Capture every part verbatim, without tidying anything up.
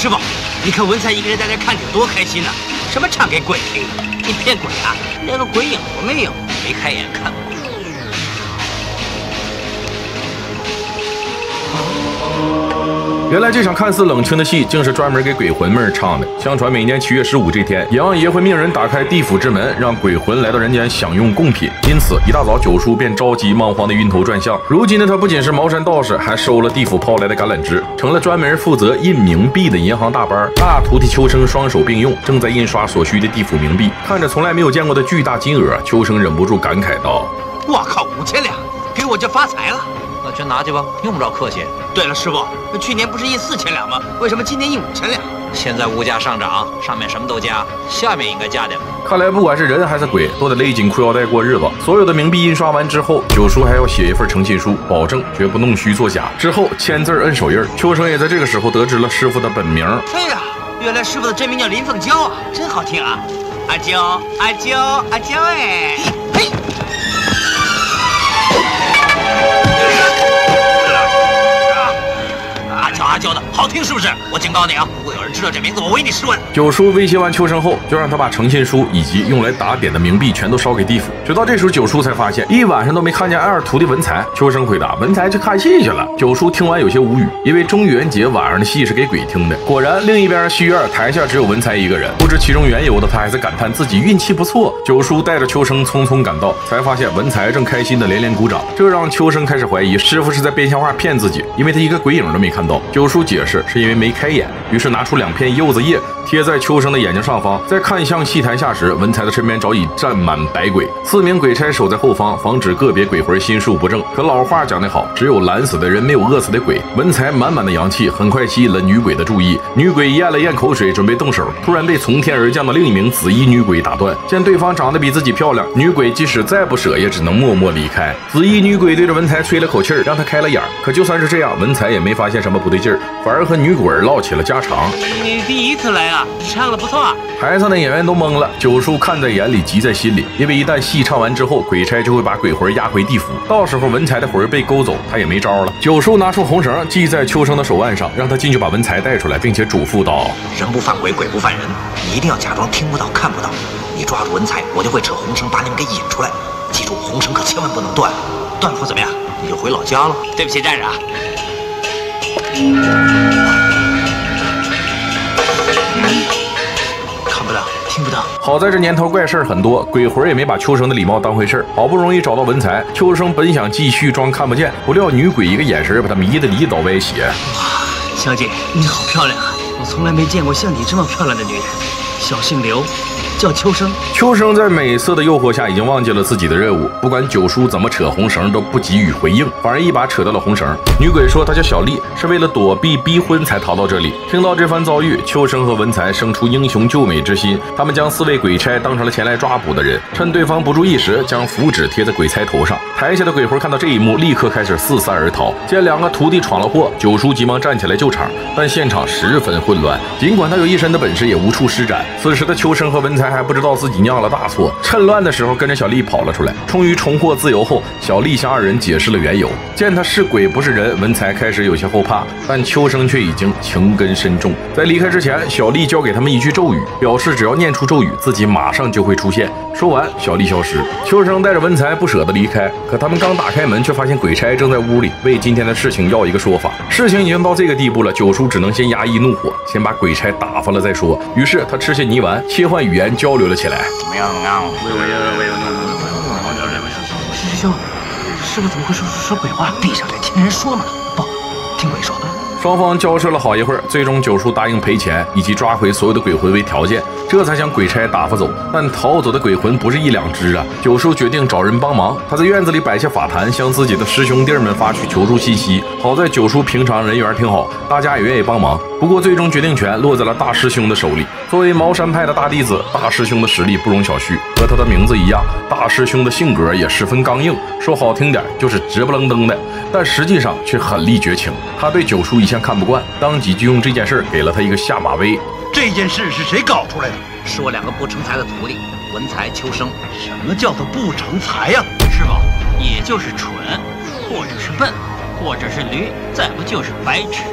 师傅，你看文才一个人在这看景多开心呢、啊，什么唱给鬼听？你骗鬼啊？连个鬼影都没有，没开眼看过。 原来这场看似冷清的戏，竟是专门给鬼魂们唱的。相传每年七月十五这天，阎王爷会命人打开地府之门，让鬼魂来到人间享用贡品。因此，一大早九叔便着急忙慌的晕头转向。如今呢，他不仅是茅山道士，还收了地府抛来的橄榄枝，成了专门负责印冥币的银行大班。大徒弟秋生双手并用，正在印刷所需的地府冥币。看着从来没有见过的巨大金额，秋生忍不住感慨道：“ 我靠，五千两，给我就发财了！” 那全拿去吧，用不着客气。 对了，师傅，去年不是印四千两吗？为什么今年印五千两？ 现在物价上涨，上面什么都加，下面应该加点。 看来不管是人还是鬼，都得勒紧裤腰带过日子。所有的冥币印刷完之后，九叔还要写一份诚信书，保证绝不弄虚作假。之后签字摁手印。秋生也在这个时候得知了师傅的本名。 对呀、啊，原来师傅的真名叫林凤娇啊，真好听啊！阿娇，阿娇，阿娇哎！嘿。 阿娇的好听是不是？我警告你啊！如果有人知道这名字，我唯你是问。 九叔威胁完秋生后，就让他把诚信书以及用来打点的冥币全都烧给地府。直到这时候，九叔才发现一晚上都没看见二徒弟文才。秋生回答：“文才去看戏去了。”九叔听完有些无语，因为中元节晚上的戏是给鬼听的。果然，另一边戏院台下只有文才一个人。不知其中缘由的他，还是感叹自己运气不错。九叔带着秋生匆匆赶到，才发现文才正开心的连连鼓掌，这让秋生开始怀疑师傅是在编瞎话骗自己，因为他一个鬼影都没看到。九叔解释是因为没开眼，于是拿出两片柚子叶贴在秋生的眼睛上方。在看向戏台下时，文才的身边早已站满百鬼，四名鬼差守在后方，防止个别鬼魂心术不正。可老话讲得好，只有懒死的人，没有饿死的鬼。文才满满的阳气很快吸引了女鬼的注意，女鬼咽了咽口水，准备动手，突然被从天而降的另一名紫衣女鬼打断。见对方长得比自己漂亮，女鬼即使再不舍，也只能默默离开。紫衣女鬼对着文才吹了口气儿，让他开了眼。可就算是这样，文才也没发现什么不对劲儿，反而和女鬼唠起了家常。 你第一次来啊，唱的不错啊！ 台上的演员都懵了，九叔看在眼里，急在心里。因为一旦戏唱完之后，鬼差就会把鬼魂押回地府，到时候文才的魂被勾走，他也没招了。九叔拿出红绳系在秋生的手腕上，让他进去把文才带出来，并且嘱咐道：“ 人不犯鬼，鬼不犯人，你一定要假装听不到、看不到。你抓住文才，我就会扯红绳把你们给引出来。记住，红绳可千万不能断，断了会怎么样？你就回老家了。 对不起，站着啊。” 看不到，听不到。 好在这年头怪事儿很多，鬼魂也没把秋生的礼貌当回事儿。好不容易找到文才，秋生本想继续装看不见，不料女鬼一个眼神把他迷得离倒歪斜。 哇，小姐，你好漂亮啊！我从来没见过像你这么漂亮的女人。小姓刘，叫秋生。 秋生在美色的诱惑下，已经忘记了自己的任务，不管九叔怎么扯红绳，都不给予回应，反而一把扯到了红绳。女鬼说她叫小丽，是为了躲避逼婚才逃到这里。听到这番遭遇，秋生和文才生出英雄救美之心，他们将四位鬼差当成了前来抓捕的人，趁对方不注意时，将符纸贴在鬼差头上。台下的鬼魂看到这一幕，立刻开始四散而逃。见两个徒弟闯了祸，九叔急忙站起来救场，但现场十分混乱，尽管他有一身的本事，也无处施展。此时的秋生和文才还不知道自己酿了大错，趁乱的时候跟着小丽跑了出来。终于重获自由后，小丽向二人解释了缘由。见他是鬼不是人，文才开始有些后怕，但秋生却已经情根深重。在离开之前，小丽教给他们一句咒语，表示只要念出咒语，自己马上就会出现。说完，小丽消失。秋生带着文才不舍得离开，可他们刚打开门，却发现鬼差正在屋里为今天的事情要一个说法。事情已经到这个地步了，九叔只能先压抑怒火，先把鬼差打发了再说。于是他吃下泥丸，切换语言交流了起来。 怎么样？怎么样？ 师兄，师傅怎么会说说鬼话？ 地上在听人说呢，不听鬼说的。 双方交涉了好一会儿，最终九叔答应赔钱以及抓回所有的鬼魂为条件，这才将鬼差打发走。但逃走的鬼魂不是一两只啊！九叔决定找人帮忙，他在院子里摆下法坛，向自己的师兄弟们发去求助信息。好在九叔平常人缘挺好，大家也愿意帮忙。不过最终决定权落在了大师兄的手里。作为茅山派的大弟子，大师兄的实力不容小觑。和他的名字一样，大师兄的性格也十分刚硬，说好听点就是直不愣登的，但实际上却狠厉绝情。他对九叔一向看不惯，当即就用这件事给了他一个下马威。 这件事是谁搞出来的？ 是我两个不成才的徒弟，文才、秋生。 什么叫做不成才呀、啊？ 师傅，也就是蠢，或者是笨，或者是驴，再不就是白痴。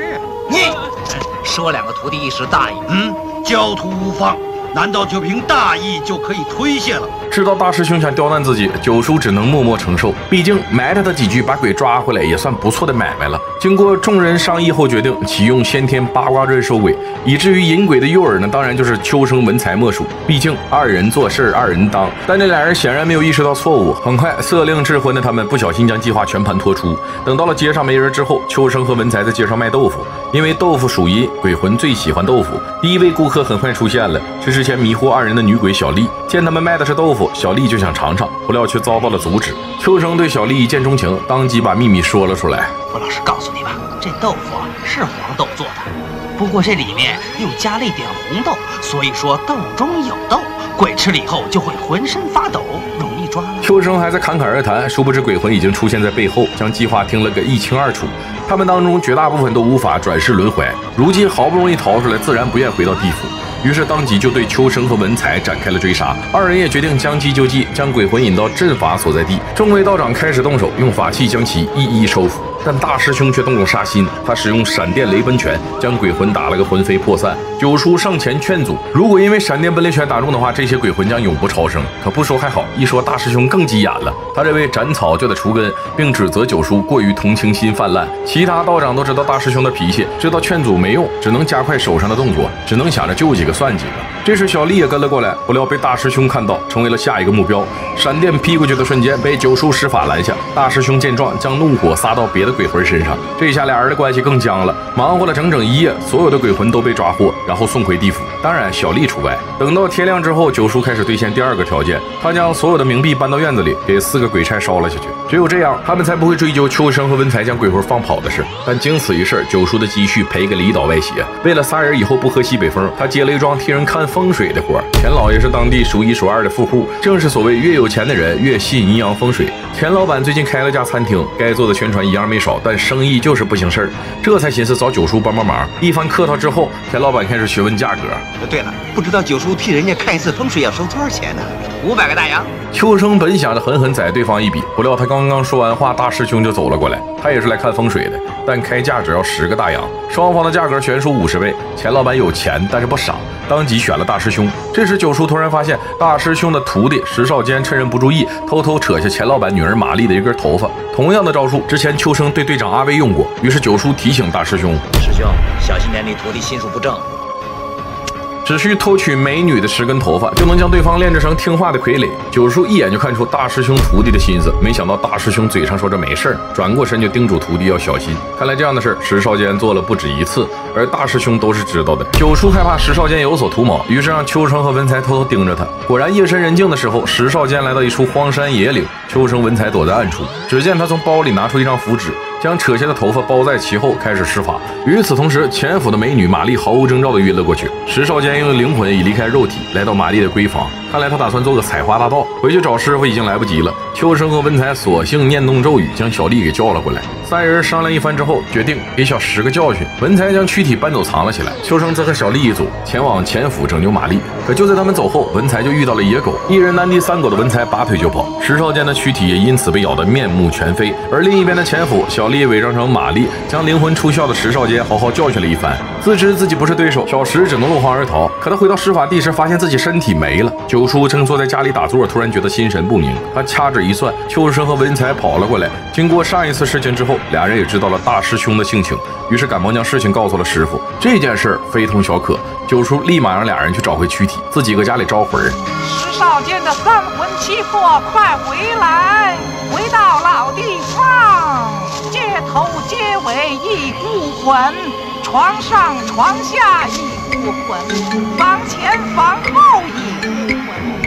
你说两个徒弟一时大意， 嗯，教徒无方，难道就凭大意就可以推卸了？ 知道大师兄想刁难自己，九叔只能默默承受。毕竟埋汰他几句，把鬼抓回来也算不错的买卖了。经过众人商议后，决定启用先天八卦阵收尾，以至于引鬼的诱饵呢，当然就是秋生文才莫属。毕竟二人做事二人当，但这俩人显然没有意识到错误。很快，色令智昏的他们不小心将计划全盘托出。等到了街上没人之后，秋生和文才在街上卖豆腐，因为豆腐属阴，鬼魂最喜欢豆腐。第一位顾客很快出现了，是之前迷惑二人的女鬼小丽。见他们卖的是豆腐，小丽就想尝尝，不料却遭到了阻止。秋生对小丽一见钟情，当即把秘密说了出来。 我老实告诉你吧，这豆腐啊是黄豆做的，不过这里面又加了一点红豆，所以说豆中有豆，鬼吃了以后就会浑身发抖，容易抓了。 秋生还在侃侃而谈，殊不知鬼魂已经出现在背后，将计划听了个一清二楚。他们当中绝大部分都无法转世轮回，如今好不容易逃出来，自然不愿回到地府。于是当即就对秋生和文才展开了追杀，二人也决定将计就计，将鬼魂引到阵法所在地。众位道长开始动手，用法器将其一一收服。但大师兄却动了杀心，他使用闪电雷奔拳将鬼魂打了个魂飞魄散。九叔上前劝阻，如果因为闪电奔雷拳打中的话，这些鬼魂将永不超生。可不说还好，一说大师兄更急眼了，他认为斩草就得除根，并指责九叔过于同情心泛滥。其他道长都知道大师兄的脾气，知道劝阻没用，只能加快手上的动作，只能想着救几个算几个。这时小丽也跟了过来，不料被大师兄看到，成为了下一个目标。闪电劈过去的瞬间，被九叔施法拦下。大师兄见状，将怒火撒到别的鬼魂身上，这下俩人的关系更僵了。忙活了整整一夜，所有的鬼魂都被抓获，然后送回地府，当然小丽除外。等到天亮之后，九叔开始兑现第二个条件，他将所有的冥币搬到院子里，给四个鬼差烧了下去。只有这样，他们才不会追究秋生和文才将鬼魂放跑的事。但经此一事，九叔的积蓄赔给了一倒歪斜。为了仨人以后不喝西北风，他接了一桩替人看风水的活。钱老爷是当地数一数二的富户，正是所谓越有钱的人越信阴阳风水。钱老板最近开了家餐厅，该做的宣传一样没少，但生意就是不行事儿，这才寻思找九叔帮帮忙。一番客套之后，钱老板开始询问价格。 对了，不知道九叔替人家看一次风水要收多少钱呢？五百个大洋。 秋生本想着狠狠宰对方一笔，不料他刚刚说完话，大师兄就走了过来。他也是来看风水的，但开价只要十个大洋，双方的价格悬殊五十倍。钱老板有钱，但是不傻，当即选了大师兄。这时九叔突然发现，大师兄的徒弟石少坚趁人不注意，偷偷扯下钱老板女儿玛丽的一根头发。同样的招数，之前秋生对队长阿威用过。于是九叔提醒大师兄： 师兄小心点，你徒弟心术不正。 只需偷取美女的十根头发，就能将对方炼制成听话的傀儡。九叔一眼就看出大师兄徒弟的心思，没想到大师兄嘴上说着没事儿，转过身就叮嘱徒弟要小心。看来这样的事石少坚做了不止一次，而大师兄都是知道的。九叔害怕石少坚有所图谋，于是让秋生和文才偷偷盯着他。果然夜深人静的时候，石少坚来到一处荒山野岭，秋生文才躲在暗处。只见他从包里拿出一张符纸，将扯下的头发包在其后，开始施法。与此同时，前府的美女玛丽毫无征兆地晕了过去。石少坚用灵魂已离开肉体，来到玛丽的闺房。看来他打算做个采花大盗，回去找师傅已经来不及了。秋生和文才索性念动咒语，将小丽给叫了过来。三人商量一番之后，决定给小石个教训。文才将躯体搬走藏了起来，秋生则和小丽一组前往前府拯救玛丽。可就在他们走后，文才就遇到了野狗，一人难敌三狗的文才拔腿就跑，石少坚的躯体也因此被咬得面目全非。而另一边的前府，小丽伪装成玛丽，将灵魂出窍的石少坚好好教训了一番。自知自己不是对手，小石只能落荒而逃。可他回到施法地时，发现自己身体没了。九叔正坐在家里打坐，突然觉得心神不宁。他掐指一算，秋生和文才跑了过来。经过上一次事情之后，俩人也知道了大师兄的性情，于是赶忙将事情告诉了师傅。这件事非同小可，九叔立马让俩人去找回躯体，自己搁家里招魂。 石少坚的三魂七魄，快回来！回到老地方，街头街尾一股魂，床上床下一股魂，房前房后一股魂。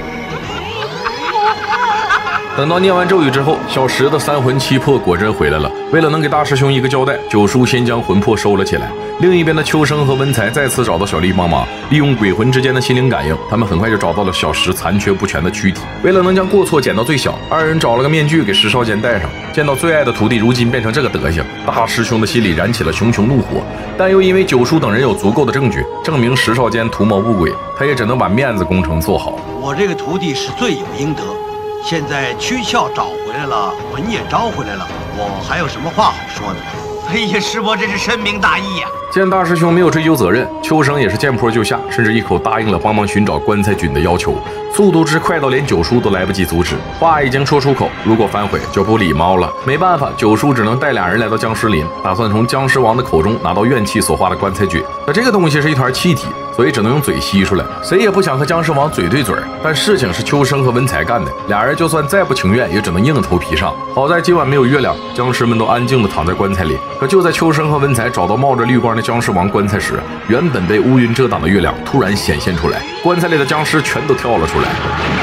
等到念完咒语之后，小石的三魂七魄果真回来了。为了能给大师兄一个交代，九叔先将魂魄收了起来。另一边的秋生和文才再次找到小丽帮忙，利用鬼魂之间的心灵感应，他们很快就找到了小石残缺不全的躯体。为了能将过错减到最小，二人找了个面具给石少坚戴上。见到最爱的徒弟如今变成这个德行，大师兄的心里燃起了熊熊怒火，但又因为九叔等人有足够的证据证明石少坚图谋不轨，他也只能把面子工程做好。 我这个徒弟是罪有应得，现在躯壳找回来了，魂也招回来了，我还有什么话好说呢？ 哎呀，师伯真是深明大义呀、啊！ 见大师兄没有追究责任，秋生也是见坡就下，甚至一口答应了帮忙寻找棺材菌的要求，速度之快到连九叔都来不及阻止。话已经说出口，如果反悔就不礼貌了。没办法，九叔只能带俩人来到僵尸林，打算从僵尸王的口中拿到怨气所化的棺材菌。可这个东西是一团气体，所以只能用嘴吸出来，谁也不想和僵尸王嘴对嘴。但事情是秋生和文才干的，俩人就算再不情愿，也只能硬头皮上。好在今晚没有月亮，僵尸们都安静地躺在棺材里。可就在秋生和文才找到冒着绿光的僵尸王棺材时，原本被乌云遮挡的月亮突然显现出来，棺材里的僵尸全都跳了出来。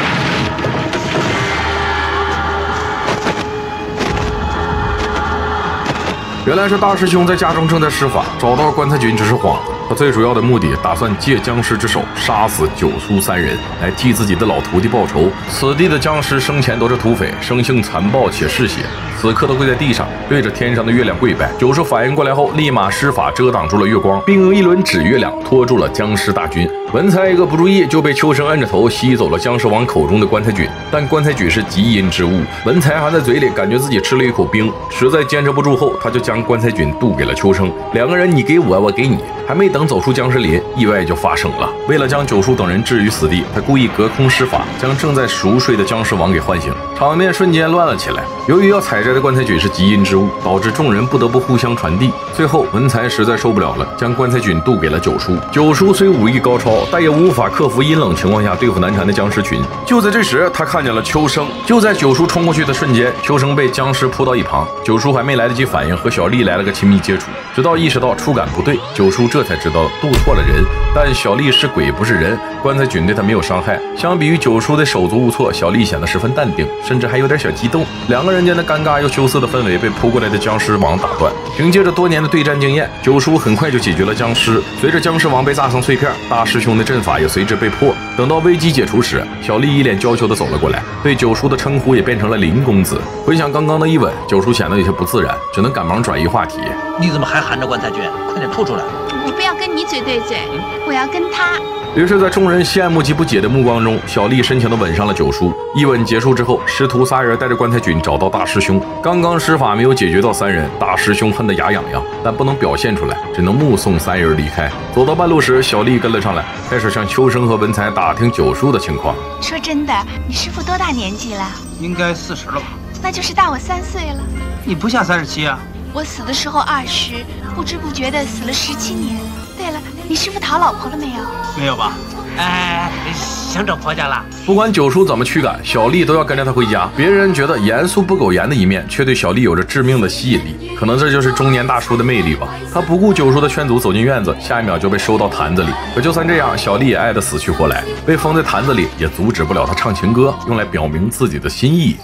原来是大师兄在家中正在施法，找到棺材菌只是幌子。他最主要的目的，打算借僵尸之手杀死九叔三人，来替自己的老徒弟报仇。此地的僵尸生前都是土匪，生性残暴且嗜血，此刻都跪在地上，对着天上的月亮跪拜。九叔反应过来后，立马施法遮挡住了月光，并用一轮指月亮拖住了僵尸大军。文才一个不注意，就被秋生摁着头吸走了僵尸王口中的棺材菌。但棺材菌是极阴之物，文才含在嘴里，感觉自己吃了一口冰，实在坚持不住后，他就将棺材菌渡给了秋生。两个人你给我，我给你，还没等走出僵尸林，意外就发生了。为了将九叔等人置于死地，他故意隔空施法，将正在熟睡的僵尸王给唤醒，场面瞬间乱了起来。由于要采摘的棺材菌是极阴之物，导致众人不得不互相传递。最后文才实在受不了了，将棺材菌渡给了九叔。九叔虽武艺高超，但也无法克服阴冷情况下对付难缠的僵尸群。就在这时，他看见了秋生。就在九叔冲过去的瞬间，秋生被僵尸扑到一旁，九叔还没来得及反应，和小丽来了个亲密接触。直到意识到触感不对，九叔这才知道渡错了人。但小丽是鬼不是人，棺材菌对他没有伤害。相比于九叔的手足无措，小丽显得十分淡定，甚至还有点小激动。两个人间的尴尬又羞涩的氛围被扑过来的僵尸王打断。凭借着多年的对战经验，九叔很快就解决了僵尸。随着僵尸王被炸成碎片，大师兄的阵法也随之被破。等到危机解除时，小丽一脸娇羞地走了过来，对九叔的称呼也变成了林公子。回想刚刚的一吻，九叔显得有些不自然，只能赶忙转移话题。 你怎么还含着棺材菌？快点吐出来！ 我不要跟你嘴对嘴，我要跟他。 于是，在众人羡慕及不解的目光中，小丽深情地吻上了九叔。一吻结束之后，师徒仨人带着棺材菌找到大师兄。刚刚施法没有解决到三人，大师兄恨得牙痒痒，但不能表现出来，只能目送三人离开。走到半路时，小丽跟了上来，开始向秋生和文才打听九叔的情况。 说真的，你师父多大年纪了？ 应该四十了吧？ 那就是大我三岁了。 你不下三十七啊？ 我死的时候二十，不知不觉的死了十七年。对了，你师父讨老婆了没有？ 没有吧？哎，想找婆家了。 不管九叔怎么驱赶，小丽都要跟着他回家。别人觉得严肃不苟言的一面，却对小丽有着致命的吸引力。可能这就是中年大叔的魅力吧。他不顾九叔的劝阻，走进院子，下一秒就被收到坛子里。可就算这样，小丽也爱得死去活来。被封在坛子里，也阻止不了他唱情歌，用来表明自己的心意。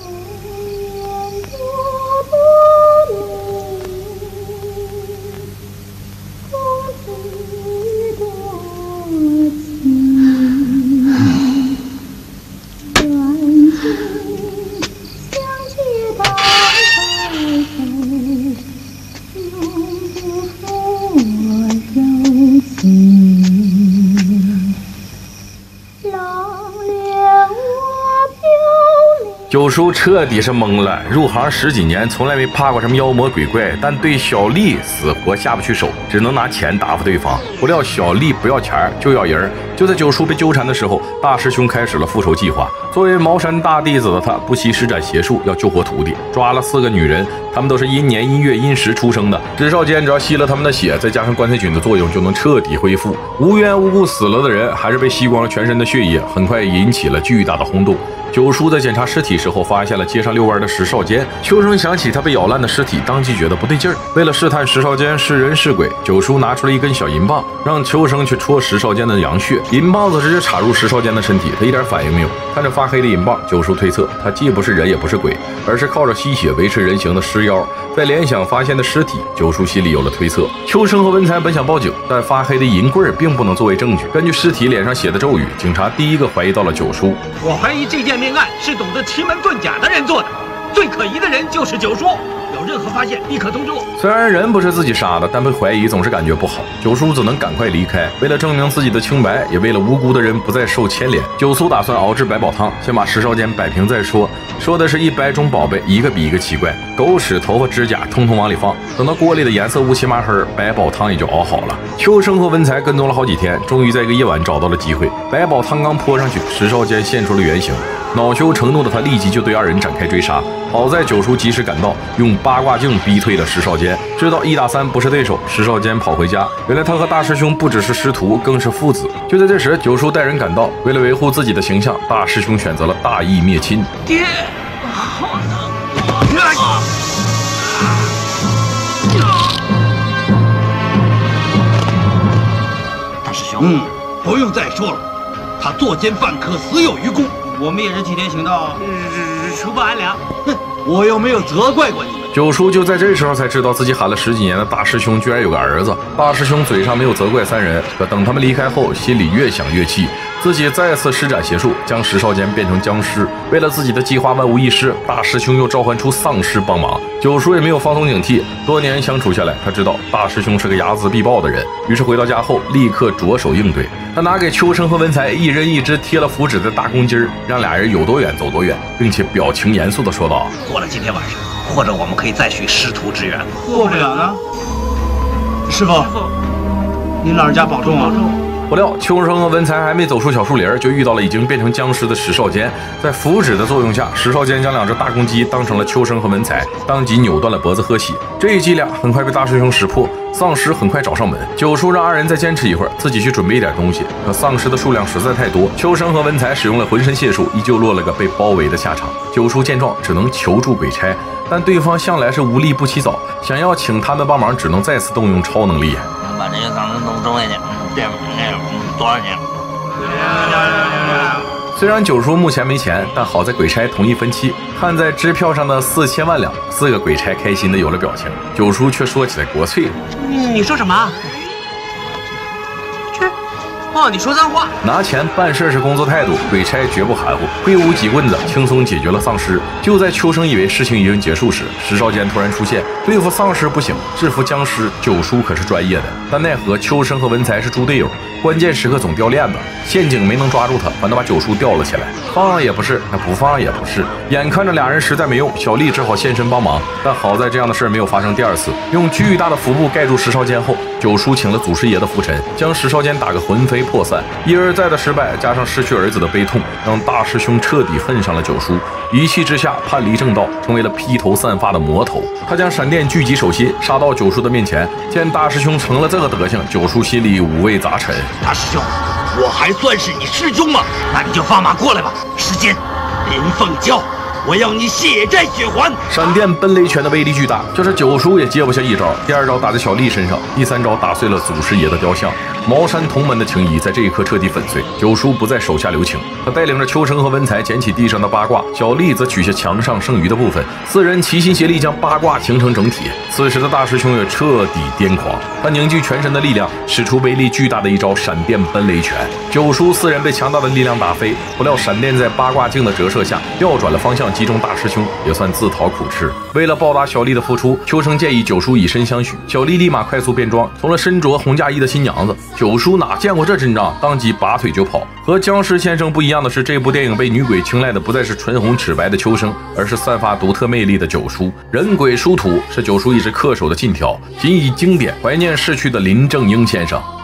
九叔彻底是懵了，入行十几年，从来没怕过什么妖魔鬼怪，但对小丽死活下不去手，只能拿钱答复对方。不料小丽不要钱就要人。就在九叔被纠缠的时候，大师兄开始了复仇计划。作为茅山大弟子的他，不惜施展邪术要救活徒弟，抓了四个女人，她们都是阴年阴月阴时出生的。至少间只要吸了他们的血，再加上棺材菌的作用，就能彻底恢复。无缘无故死了的人，还是被吸光了全身的血液，很快引起了巨大的轰动。九叔在检查尸体时候，发现了街上遛弯的石少坚。秋生想起他被咬烂的尸体，当即觉得不对劲儿。为了试探石少坚是人是鬼，九叔拿出了一根小银棒，让秋生去戳石少坚的阳穴。银棒子直接插入石少坚的身体，他一点反应没有。看着发黑的银棒，九叔推测他既不是人也不是鬼，而是靠着吸血维持人形的尸妖。在联想发现的尸体，九叔心里有了推测。秋生和文才本想报警，但发黑的银棍并不能作为证据。根据尸体脸上写的咒语，警察第一个怀疑到了九叔。 我怀疑这件命案是懂得奇门遁甲的人做的，最可疑的人就是九叔。 有任何发现立刻通知我。 虽然人不是自己杀的，但被怀疑总是感觉不好。九叔只能赶快离开。为了证明自己的清白，也为了无辜的人不再受牵连，九叔打算熬制百宝汤，先把石少坚摆平再说。说的是一百种宝贝，一个比一个奇怪，狗屎、头发、指甲，通通往里放。等到锅里的颜色乌漆麻黑，百宝汤也就熬好了。秋生和文才跟踪了好几天，终于在一个夜晚找到了机会。百宝汤刚泼上去，石少坚现出了原形。恼羞成怒的他立即就对二人展开追杀。好在九叔及时赶到，用八卦镜逼退了石少坚。知道一打三不是对手，石少坚跑回家。原来他和大师兄不只是师徒，更是父子。就在这时，九叔带人赶到，为了维护自己的形象，大师兄选择了大义灭亲。 爹，好疼！大师兄， 嗯，不用再说了，他作奸犯科，死有余辜。 我们也是替天行道，除暴安良。 哼，我又没有责怪过你们。 九叔就在这时候才知道自己喊了十几年的大师兄居然有个儿子。大师兄嘴上没有责怪三人，可等他们离开后，心里越想越气，自己再次施展邪术，将石少坚变成僵尸。为了自己的计划万无一失，大师兄又召唤出丧尸帮忙。九叔也没有放松警惕，多年相处下来，他知道大师兄是个睚眦必报的人，于是回到家后立刻着手应对。他拿给秋生和文才一人一只贴了符纸的大公鸡儿，让俩人有多远走多远，并且表情严肃地说道：“ 过了今天晚上，或者我们可以再续师徒之缘。 过不了呢。师傅，您老人家保重啊！” 不料秋生和文才还没走出小树林，就遇到了已经变成僵尸的石少坚。在符纸的作用下，石少坚将两只大公鸡当成了秋生和文才，当即扭断了脖子喝血。这一伎俩很快被大师兄识破，丧尸很快找上门。九叔让二人再坚持一会儿，自己去准备一点东西。可丧尸的数量实在太多，秋生和文才使用了浑身解数，依旧落了个被包围的下场。九叔见状，只能求助鬼差，但对方向来是无利不起早，想要请他们帮忙，只能再次动用超能力。 把这些丧尸弄中下去，这多少钱？ 虽然九叔目前没钱，但好在鬼差同意分期。看在支票上的四千万两，四个鬼差开心的有了表情。九叔却说起来国粹了。 你说什么？这，哦，你说脏话。 拿钱办事是工作态度，鬼差绝不含糊，挥舞几棍子轻松解决了丧尸。就在秋生以为事情已经结束时，石少坚突然出现，对付丧尸不行，制服僵尸九叔可是专业的。但奈何秋生和文才是猪队友，关键时刻总掉链子，陷阱没能抓住他，反倒把九叔吊了起来。放也不是，那不放也不是，眼看着俩人实在没用，小丽只好现身帮忙。但好在这样的事没有发生第二次。用巨大的符布盖住石少坚后，九叔请了祖师爷的拂尘，将石少坚打个魂飞魄散。一而再的失败，加上失去儿子的悲痛，让大师兄彻底恨上了九叔。一气之下叛离正道，成为了披头散发的魔头。他将闪电聚集手心，杀到九叔的面前。见大师兄成了这个德行，九叔心里五味杂陈。 大师兄，我还算是你师兄吗？那你就放马过来吧。时间，林凤娇，我要你血债血还！ 闪电奔雷拳的威力巨大，就是九叔也接不下一招。第二招打在小丽身上，第三招打碎了祖师爷的雕像。茅山同门的情谊在这一刻彻底粉碎。九叔不再手下留情，他带领着秋生和文才捡起地上的八卦，小丽则取下墙上剩余的部分，四人齐心协力将八卦形成整体。此时的大师兄也彻底癫狂，他凝聚全身的力量，使出威力巨大的一招闪电奔雷拳。九叔四人被强大的力量打飞，不料闪电在八卦镜的折射下调转了方向，击中大师兄，也算自讨苦吃。为了报答小丽的付出，秋生建议九叔以身相许，小丽立马快速变装，成了身着红嫁衣的新娘子。九叔哪见过这阵仗，当即拔腿就跑。和僵尸先生不一样的是，这部电影被女鬼青睐的不再是唇红齿白的秋生，而是散发独特魅力的九叔。人鬼殊途是九叔一直恪守的信条，仅以经典怀念逝去的林正英先生。